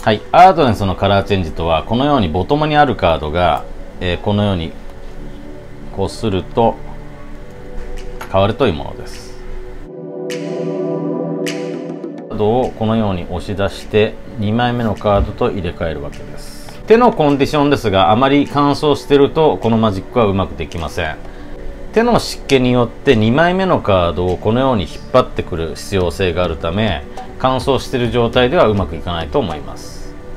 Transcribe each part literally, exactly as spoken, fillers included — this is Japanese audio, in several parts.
はい、アードネスのカラーチェンジとは、このようにボトムにあるカードが、えー、このようにこすると変わるというものです。カードをこのように押し出してにまいめのカードと入れ替えるわけです。手のコンディションですが、あまり乾燥しているとこのマジックはうまくできません。手の湿気によってにまいめのカードをこのように引っ張ってくる必要性があるため、乾燥している状態ではうまくいかないと思います。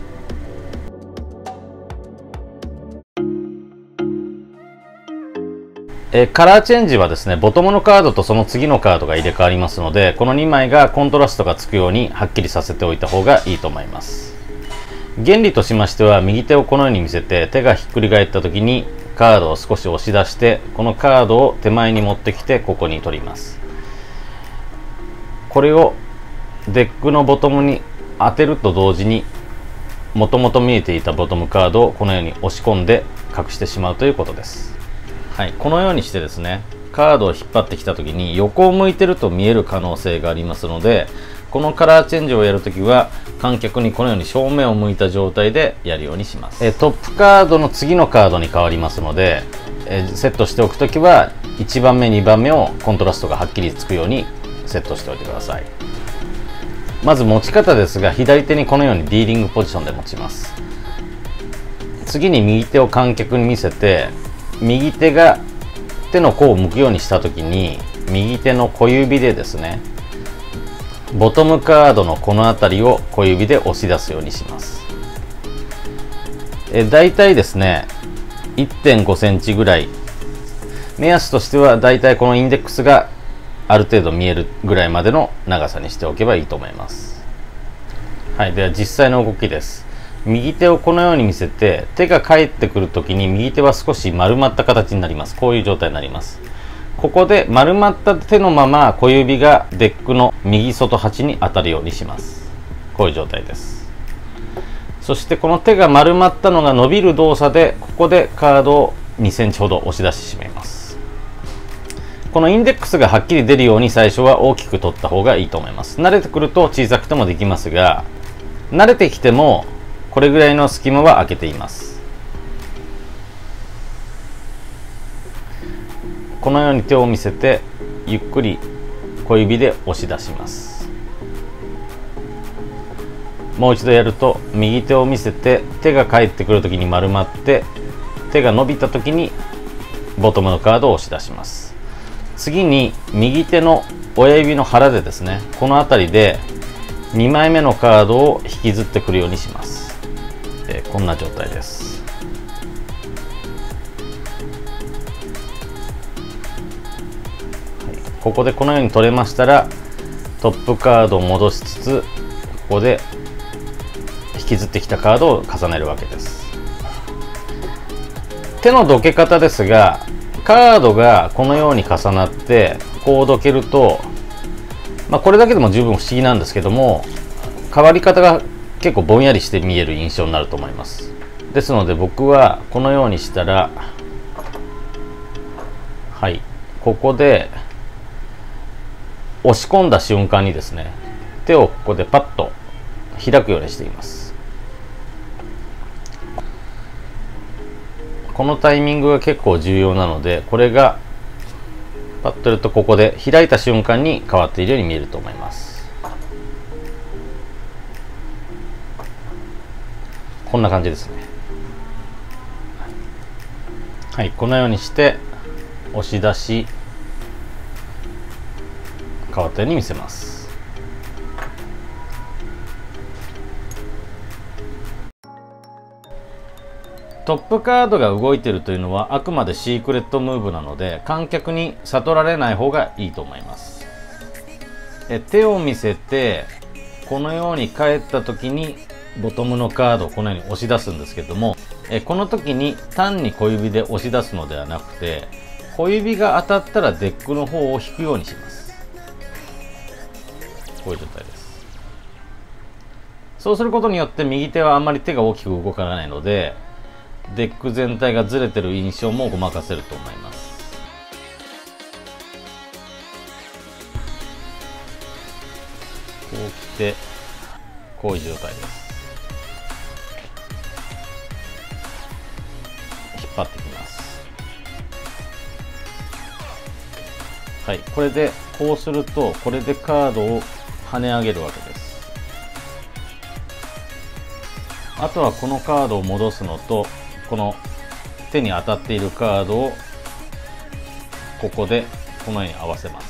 えカラーチェンジはですね、ボトムのカードとその次のカードが入れ替わりますので、このにまいがコントラストがつくようにはっきりさせておいた方がいいと思います。原理としましては、右手をこのように見せて、手がひっくり返った時にカードを少し押し出して、このカードを手前に持ってきてここに取ります。これをデックのボトムに当てると同時に、もともと見えていたボトムカードをこのように押し込んで隠してしまうということです。はい、このようにしてですね、カードを引っ張ってきた時に横を向いてると見える可能性がありますので、このカラーチェンジをやるときは観客にこのように正面を向いた状態でやるようにします。えトップカードの次のカードに変わりますので、えセットしておくときはいちばんめにばんめをコントラストがはっきりつくようにセットしておいてください。まず持ち方ですが、左手にこのようにディーリングポジションで持ちます。次に右手を観客に見せて、右手が手の甲を向くようにしたときに、右手の小指でですね、ボトムカードのこの辺りを小指で押し出すようにします。えだいたいですね いってんごセンチぐらい、目安としてはだいたいこのインデックスがある程度見えるぐらいまでの長さにしておけばいいと思います。はい、では実際の動きです。右手をこのように見せて、手が返ってくるときに右手は少し丸まった形になります。こういう状態になります。ここで丸まった手のまま小指がデックの右外端に当たるようにします。こういう状態です。そしてこの手が丸まったのが伸びる動作で、ここでカードをにセンチほど押し出してしまいます。このインデックスがはっきり出るように最初は大きく取った方がいいと思います。慣れてくると小さくてもできますが、慣れてきてもこれぐらいの隙間は空けています。このように手を見せてゆっくり小指で押し出します。もう一度やると、右手を見せて手が返ってくるときに丸まって、手が伸びたときにボトムのカードを押し出します。次に右手の親指の腹でですね、この辺りでにまいめのカードを引きずってくるようにします。えー、こんな状態です。はい、ここでこのように取れましたら、トップカードを戻しつつ、ここで引きずってきたカードを重ねるわけです。手のどけ方ですが、カードがこのように重なってこうどけると、まあ、これだけでも十分不思議なんですけども、変わり方が結構ぼんやりして見える印象になると思います。ですので僕はこのようにしたら、はい、ここで押し込んだ瞬間にですね、手をここでパッと開くようにしています。このタイミングが結構重要なので、これがパッとやるとここで開いた瞬間に変わっているように見えると思います。こんな感じですね。はい、このようにして押し出し変わったように見せます。トップカードが動いているというのはあくまでシークレットムーブなので、観客に悟られない方がいいと思います。え手を見せてこのように返った時にボトムのカードをこのように押し出すんですけども、えこの時に単に小指で押し出すのではなくて、小指が当たったらデックの方を引くようにします。こういう状態です。そうすることによって右手はあんまり手が大きく動かないので、デック全体がずれてる印象もごまかせると思います。こう来てこういう状態です。 張ってきます。はい、これでこうすると、これでカードを跳ね上げるわけです。あとはこのカードを戻すのと、この手に当たっているカードをここでこのように合わせます。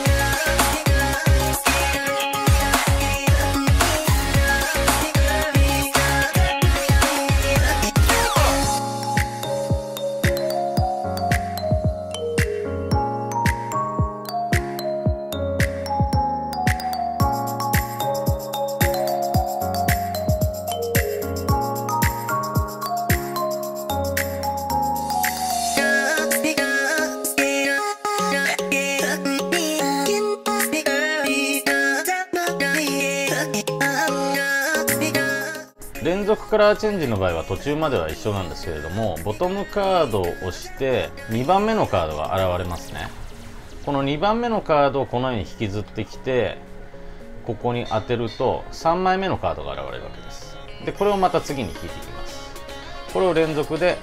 連続カラーチェンジの場合は途中までは一緒なんですけれども、ボトムカードを押してにばんめのカードが現れますね。このにばんめのカードをこのように引きずってきて、ここに当てるとさんまいめのカードが現れるわけです。でこれをまた次に引いていきます。これを連続で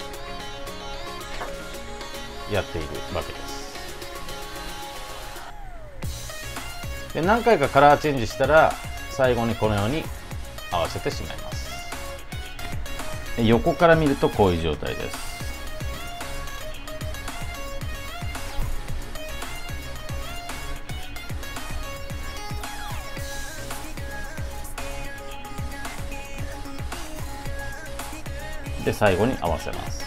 やっているわけです。で何回かカラーチェンジしたら最後にこのように合わせてしまいます。横から見るとこういう状態です。で最後に合わせます。